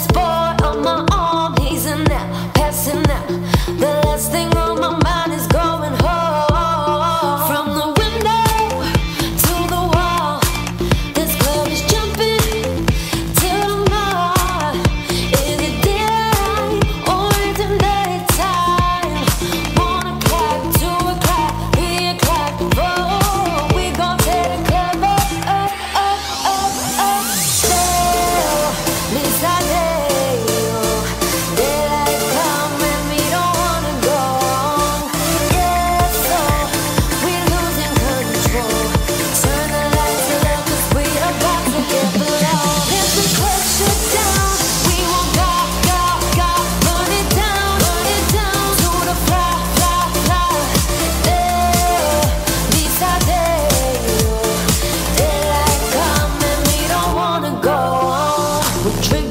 this boy on my arm, he's in there, passing out. The last thing on my mind is going home. From the window to the wall, this club is jumping till the mall. Is it daylight or is it nighttime? 1 o'clock, 2 o'clock, 3 o'clock, 4. We gon' tear the club up, up, up, up, up. Still, Misadeo, daylight come and we don't wanna go home. Yeah, so we losing control. Turn the lights low 'cause we about to get below. If the club shut down, we won't go, go, go. Burn it down to the fly, fly, fly. Yeah, Misadeo, daylight come and we don't wanna go home. We drink